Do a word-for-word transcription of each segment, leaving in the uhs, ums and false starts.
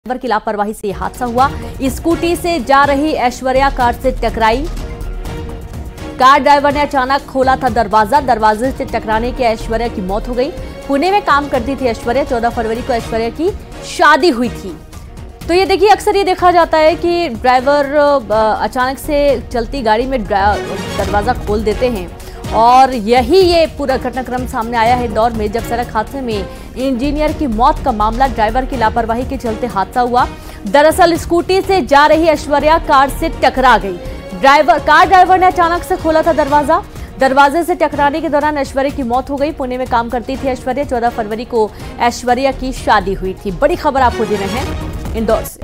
Driver की लापरवाही से यह हादसा हुआ। स्कूटी से जा रही ऐश्वर्या कार से टकराई। कार ड्राइवर ने अचानक खोला था दरवाजा, दरवाजे से टकराने की ऐश्वर्या की मौत हो गई। पुणे में काम करती थी ऐश्वर्या। चौदह फरवरी को ऐश्वर्या की शादी हुई थी। तो ये देखिए, अक्सर ये देखा जाता है कि ड्राइवर अचानक से चलती गाड़ी में दरवाजा खोल देते हैं और यही ये पूरा घटनाक्रम सामने आया है दौर में, जब सड़क हादसे में इंजीनियर की मौत का मामला ड्राइवर की लापरवाही के चलते हादसा हुआ। दरअसल स्कूटी से जा रही ऐश्वर्या कार से टकरा गई। ड्राइवर कार ड्राइवर ने अचानक से खोला था दरवाजा, दरवाजे से टकराने के दौरान ऐश्वर्या की मौत हो गई। पुणे में काम करती थी ऐश्वर्या। चौदह फरवरी को ऐश्वर्या की शादी हुई थी। बड़ी खबर आपको दे रहे हैं इंदौर से।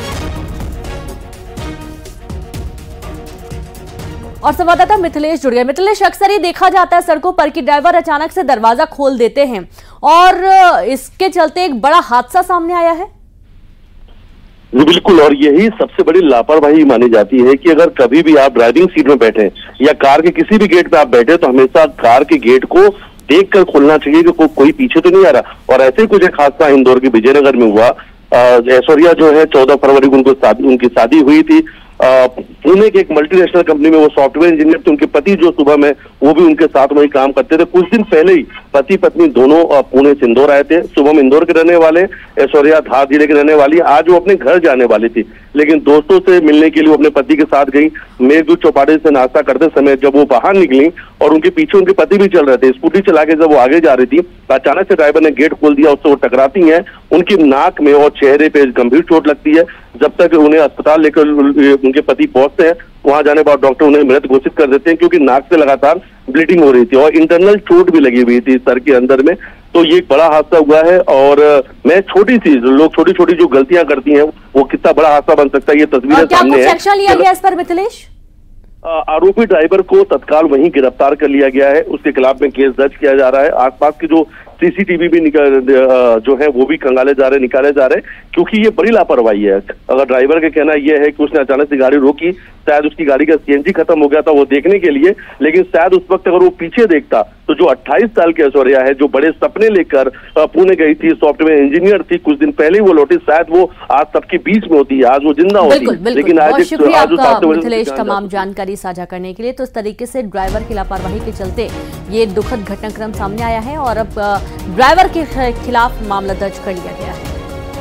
और संवाददाता मिथिलेश जुड़ गए। मिथिलेश, अक्सर ये देखा जाता है सड़कों पर कि ड्राइवर अचानक से दरवाजा खोल देते हैं और इसके चलते एक बड़ा हादसा सामने आया है। बिल्कुल, और यही सबसे बड़ी लापरवाही मानी जाती है कि अगर कभी भी आप ड्राइविंग सीट में बैठे या कार के किसी भी गेट पे आप बैठे तो हमेशा कार के गेट को देखकर खोलना चाहिए कि को, कोई पीछे तो नहीं आ रहा। और ऐसे कुछ एक हादसा इंदौर के विजयनगर में हुआ। ऐश्वर्या जो है चौदह फरवरी को उनको शादी उनकी शादी हुई थी। पुणे के एक मल्टीनेशनल कंपनी में वो सॉफ्टवेयर इंजीनियर थे। उनके पति जो सुबह में वो भी उनके साथ वही काम करते थे। कुछ दिन पहले ही पति पत्नी दोनों पुणे से इंदौर आए थे। सुबह में इंदौर के रहने वाले, ऐश्वर्या धार जिले के रहने वाली। आज वो अपने घर जाने वाली थी, लेकिन दोस्तों से मिलने के लिए वो अपने पति के साथ गई। मेघदूत चौपाटी से नाश्ता करते समय जब वो बाहर निकली और उनके पीछे उनके पति भी चल रहे थे, स्कूटी चला के जब वो आगे जा रही थी अचानक से ड्राइवर ने गेट खोल दिया। उससे वो टकराती हैं। उनकी नाक में और चेहरे पे गंभीर चोट लगती है। जब तक उन्हें अस्पताल लेकर उनके पति पहुंचते हैं, वहां जाने बाद डॉक्टर उन्हें मृत घोषित कर देते हैं क्योंकि नाक से लगातार ब्लीडिंग हो रही थी और इंटरनल चोट भी लगी हुई थी सर के अंदर में। तो ये एक बड़ा हादसा हुआ है। और मैं छोटी सी लोग छोटी छोटी जो गलतियां करती हैं वो कितना बड़ा हादसा बन सकता है, ये तस्वीरें सामने है। क्या एक्शन लिया गया इस पर मिथिलेश? आरोपी ड्राइवर को तत्काल वहीं गिरफ्तार कर लिया गया है। उसके खिलाफ में केस दर्ज किया जा रहा है। आसपास की जो सीसीटीवी भी निकाल जो है वो भी खंगाले जा रहे निकाले जा रहे क्योंकि ये बड़ी लापरवाही है। अगर ड्राइवर का कहना यह है कि उसने अचानक से गाड़ी रोकी, शायद उसकी गाड़ी का सीएनजी खत्म हो गया था वो देखने के लिए, लेकिन शायद उस वक्त अगर वो पीछे देखता तो जो अट्ठाईस साल की ऐश्वर्या है जो बड़े सपने लेकर पुणे गई थी, सॉफ्टवेयर इंजीनियर थी, कुछ दिन पहले ही वो लौटी, शायद वो आज सबके बीच में होती, आज वो जिंदा होती। बिल्कुल, बिल्कुल। लेकिन आज शुक्रिया आपका मिथिलेश तमाम जानकारी साझा करने के लिए। तो इस तरीके से ड्राइवर की लापरवाही के चलते ये दुखद घटनाक्रम सामने आया है और अब ड्राइवर के खिलाफ मामला दर्ज कर लिया गया है।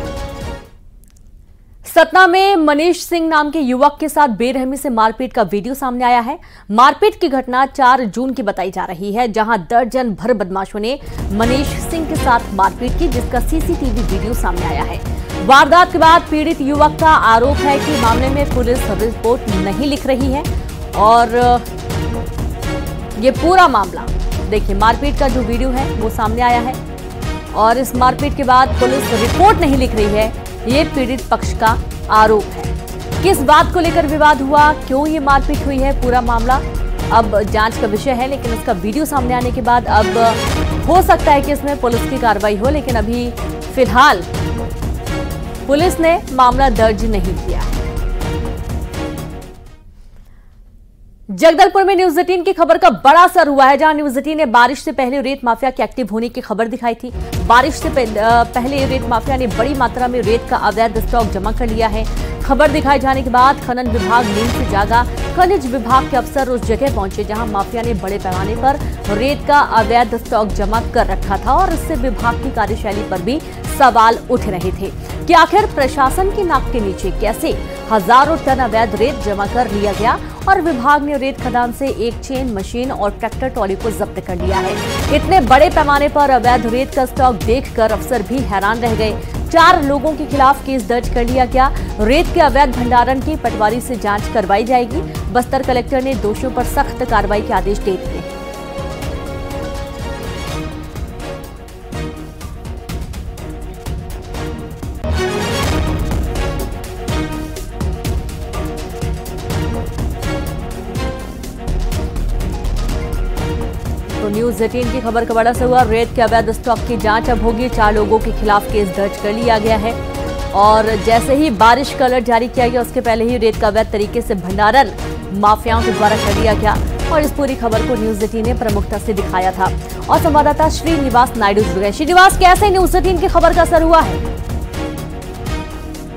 सतना में मनीष सिंह नाम के युवक के साथ बेरहमी से मारपीट का वीडियो सामने आया है। मारपीट की घटना चार जून की बताई जा रही है, जहां दर्जन भर बदमाशों ने मनीष सिंह के साथ मारपीट की, जिसका सीसीटीवी वीडियो सामने आया है। वारदात के बाद पीड़ित युवक का आरोप है कि मामले में पुलिस रिपोर्ट नहीं लिख रही है और ये पूरा मामला देखिए, मारपीट का जो वीडियो है वो सामने आया है और इस मारपीट के बाद पुलिस रिपोर्ट नहीं लिख रही है, ये पीड़ित पक्ष का आरोप है। किस बात को लेकर विवाद हुआ, क्यों ये मारपीट हुई है, पूरा मामला अब जांच का विषय है। लेकिन इसका वीडियो सामने आने के बाद अब हो सकता है कि इसमें पुलिस की कार्रवाई हो, लेकिन अभी फिलहाल पुलिस ने मामला दर्ज नहीं किया है। जगदलपुर में न्यूज एटीन की खबर का बड़ा असर हुआ है, जहां न्यूज एटीन ने बारिश से पहले रेत माफिया के एक्टिव होने की खबर दिखाई थी। बारिश से पहले रेत माफिया ने बड़ी मात्रा में रेत का अवैध स्टॉक जमा कर लिया है। खबर दिखाए जाने के बाद खनन विभाग नींद से जागा। खनिज विभाग के अफसर उस जगह पहुंचे जहां माफिया ने बड़े पैमाने पर रेत का अवैध स्टॉक जमा कर रखा था और इससे विभाग की कार्यशैली पर भी सवाल उठ रहे थे कि आखिर प्रशासन की नाक के नीचे कैसे हजारों टन अवैध रेत जमा कर लिया गया और विभाग ने रेत खदान से एक चेन मशीन और ट्रैक्टर ट्रॉली को जब्त कर लिया है। इतने बड़े पैमाने पर अवैध रेत का स्टॉक देखकर अफसर भी हैरान रह गए। चार लोगों के खिलाफ केस दर्ज कर लिया गया। रेत के अवैध भंडारण की पटवारी से जांच करवाई जाएगी। बस्तर कलेक्टर ने दोषियों पर सख्त कार्रवाई के आदेश दे दिए। तो न्यूज एटीन की खबर का बड़ा असर हुआ। रेत के अवैध स्टॉक की जांच अब होगी। चार लोगों के खिलाफ केस दर्ज कर लिया गया है और जैसे ही बारिश का अलर्ट जारी किया गया उसके पहले ही रेत का अवैध तरीके से भंडारण माफियाओं के द्वारा कर लिया गया और इस पूरी खबर को न्यूज एटीन ने प्रमुखता से दिखाया था। और संवाददाता श्रीनिवास नायडू जुड़ गए। श्रीनिवास, कैसे न्यूज एटीन की खबर का असर हुआ है?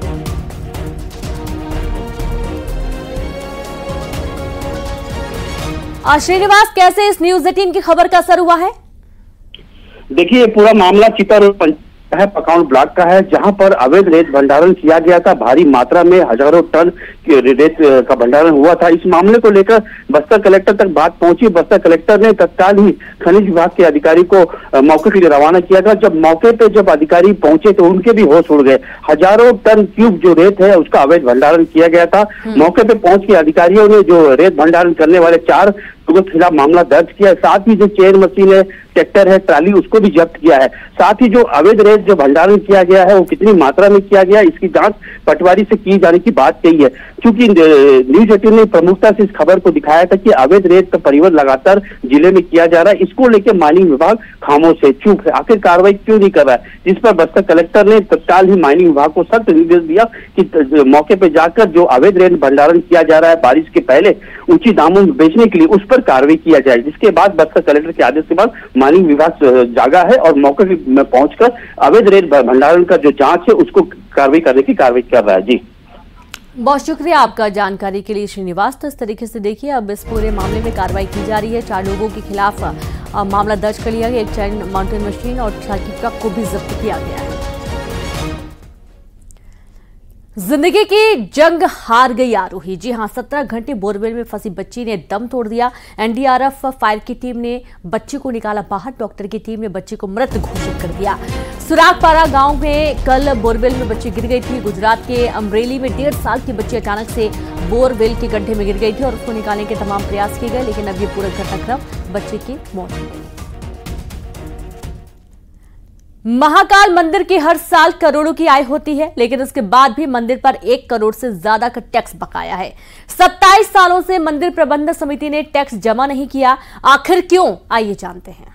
श्रीनिवास, कैसे इस न्यूज एटीन की खबर का असर हुआ है? देखिए, पूरा मामला चितर है पकाउंड ब्लॉक का है, जहां पर अवैध रेत भंडारण किया गया था। भारी मात्रा में हजारों टन रेत का भंडारण हुआ था। इस मामले को लेकर बस्तर कलेक्टर तक बात पहुंची। बस्तर कलेक्टर ने तत्काल ही खनिज विभाग के अधिकारी को मौके के लिए रवाना किया गया। जब मौके पे जब अधिकारी पहुंचे तो उनके भी होश उड़ गए। हजारों टन क्यूब जो रेत है उसका अवैध भंडारण किया गया था। मौके पे पहुंच के अधिकारियों ने जो रेत भंडारण करने वाले चार लोगों के खिलाफ मामला दर्ज किया है। साथ ही जो चेन मशीन है, ट्रैक्टर है, ट्राली, उसको भी जब्त किया है। साथ ही जो अवैध रेत जो भंडारण किया गया है वो कितनी मात्रा में किया गया, इसकी जांच पटवारी से की जाने की बात कही है। क्योंकि न्यूज एटीन ने प्रमुखता से इस खबर को दिखाया था कि अवैध रेत का परिवहन लगातार जिले में किया जा रहा है। इसको लेकर माइनिंग विभाग खामोश है, चुप है। आखिर कार्रवाई क्यों नहीं कर रहा है, जिस पर बस्तर कलेक्टर ने तत्काल ही माइनिंग विभाग को सख्त निर्देश दिया कि मौके पर जाकर जो अवैध रेत भंडारण किया जा रहा है बारिश के पहले ऊंची दामों में बेचने के लिए, उस पर कार्रवाई किया जाए। जिसके बाद बस्तर कलेक्टर के आदेश के बाद माइनिंग विभाग जागा है और मौके में पहुंचकर अवैध रेत भंडारण का जो जांच है उसको कार्रवाई करने की कार्रवाई कर रहा है। जी, बहुत शुक्रिया आपका जानकारी के लिए श्रीनिवास। तो इस तरीके से देखिए, अब इस पूरे मामले में कार्रवाई की जा रही है। चार लोगों के खिलाफ मामला दर्ज कर लिया गया। एक चैन माउंटेन मशीन और ट्रक ट्रक को भी जब्त किया गया है। जिंदगी की जंग हार गई आरोही। जी हां, सत्रह घंटे बोरवेल में फंसी बच्ची ने दम तोड़ दिया। एनडीआरएफ फायर की टीम ने बच्ची को निकाला बाहर। डॉक्टर की टीम ने बच्ची को मृत घोषित कर दिया। सुरागपारा गांव में कल बोरवेल में बच्ची गिर गई थी। गुजरात के अमरेली में डेढ़ साल की बच्ची अचानक से बोरवेल के गड्ढे में गिर गई थी और उसको निकालने के तमाम प्रयास किए गए, लेकिन अब ये पूरा घटनाक्रम बच्चे की मौत हो गई। महाकाल मंदिर की हर साल करोड़ों की आय होती है, लेकिन उसके बाद भी मंदिर पर एक करोड़ से ज्यादा का टैक्स बकाया है। सत्ताईस सालों से मंदिर प्रबंधन समिति ने टैक्स जमा नहीं किया। आखिर क्यों, आइए जानते हैं।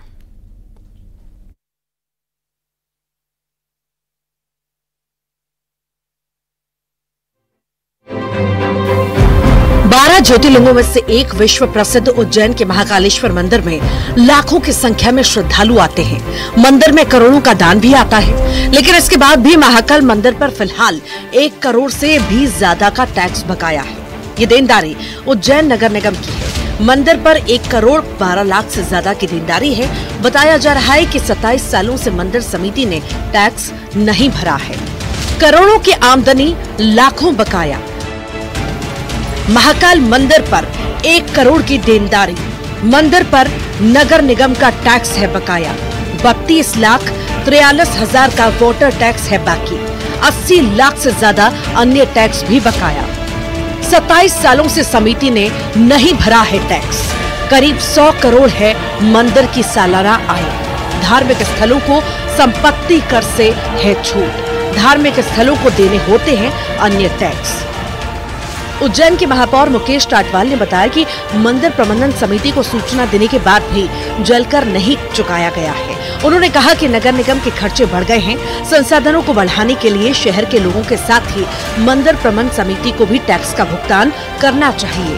बारह ज्योतिर्लिंगों में से एक विश्व प्रसिद्ध उज्जैन के महाकालेश्वर मंदिर में लाखों की संख्या में श्रद्धालु आते हैं। मंदिर में करोड़ों का दान भी आता है, लेकिन इसके बाद भी महाकाल मंदिर पर फिलहाल एक करोड़ से भी ज्यादा का टैक्स बकाया है। ये देनदारी उज्जैन नगर निगम की है। मंदिर पर एक करोड़ बारह लाख से ज्यादा की देनदारी है। बताया जा रहा है कि सत्ताईस सालों से मंदिर समिति ने टैक्स नहीं भरा है। करोड़ों की आमदनी, लाखों बकाया। महाकाल मंदिर पर एक करोड़ की देनदारी। मंदिर पर नगर निगम का टैक्स है बकाया। बत्तीस लाख तिरयालीस हजार का वाटर टैक्स है बाकी। अस्सी लाख से ज्यादा अन्य टैक्स भी बकाया। सत्ताईस सालों से समिति ने नहीं भरा है टैक्स। करीब सौ करोड़ है मंदिर की सालाना आय। धार्मिक स्थलों को संपत्ति कर से है छूट। धार्मिक स्थलों को देने होते हैं अन्य टैक्स। उज्जैन के महापौर मुकेश टाटवाल ने बताया कि मंदिर प्रबंधन समिति को सूचना देने के बाद भी जलकर नहीं चुकाया गया है। उन्होंने कहा कि नगर निगम के खर्चे बढ़ गए हैं। संसाधनों को बढ़ाने के लिए शहर के लोगों के साथ ही मंदिर प्रबंधन समिति को भी टैक्स का भुगतान करना चाहिए।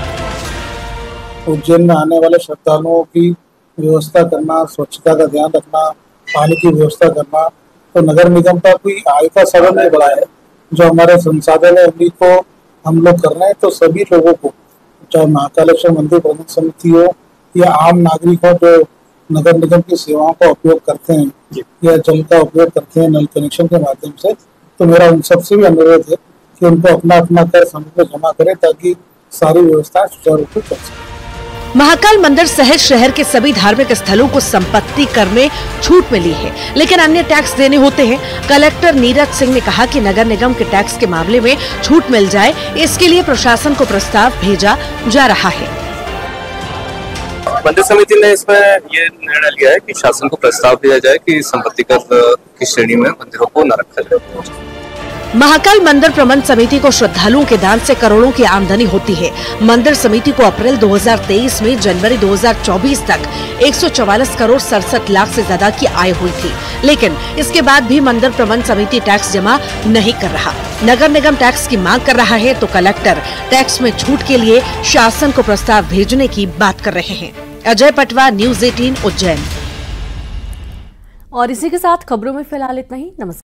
उज्जैन में आने वाले श्रद्धालुओं की व्यवस्था करना, स्वच्छता का ध्यान रखना, पानी की व्यवस्था करना, तो नगर निगम का कोई आय का साधन नहीं बढ़ा है। जो हमारे संसाधन है उन्हीं को हम लोग कर रहे हैं। तो सभी लोगों को, चाहे महाकालेश्वर मंदिर प्रबंधन समिति हो या आम नागरिक हो जो नगर निगम की सेवाओं का उपयोग करते हैं या जल का उपयोग करते हैं नल कनेक्शन के माध्यम से, तो मेरा उन सबसे भी अनुरोध है कि उनको अपना अपना कर समय पर जमा करें ताकि सारी व्यवस्था सुचारू रूप से चल सके। महाकाल मंदिर सहित शहर के सभी धार्मिक स्थलों को संपत्ति कर में छूट मिली है, लेकिन अन्य टैक्स देने होते हैं। कलेक्टर नीरज सिंह ने कहा कि नगर निगम के टैक्स के मामले में छूट मिल जाए, इसके लिए प्रशासन को प्रस्ताव भेजा जा रहा है। मंदिर समिति ने इसमें ये निर्णय लिया है कि शासन को प्रस्ताव दिया जाए कि संपत्ति कर की श्रेणी में मंदिरों को न रखा जाए। महाकाल मंदिर प्रबंधन समिति को श्रद्धालुओं के दान से करोड़ों की आमदनी होती है। मंदिर समिति को अप्रैल दो हज़ार तेईस में जनवरी दो हज़ार चौबीस तक एक सौ चौवालीस करोड़ सड़सठ लाख से ज्यादा की आय हुई थी, लेकिन इसके बाद भी मंदिर प्रबंधन समिति टैक्स जमा नहीं कर रहा। नगर निगम टैक्स की मांग कर रहा है तो कलेक्टर टैक्स में छूट के लिए शासन को प्रस्ताव भेजने की बात कर रहे हैं। अजय पटवा, न्यूज अठारह उज्जैन। और इसी के साथ खबरों में फिलहाल इतना ही। नमस्कार।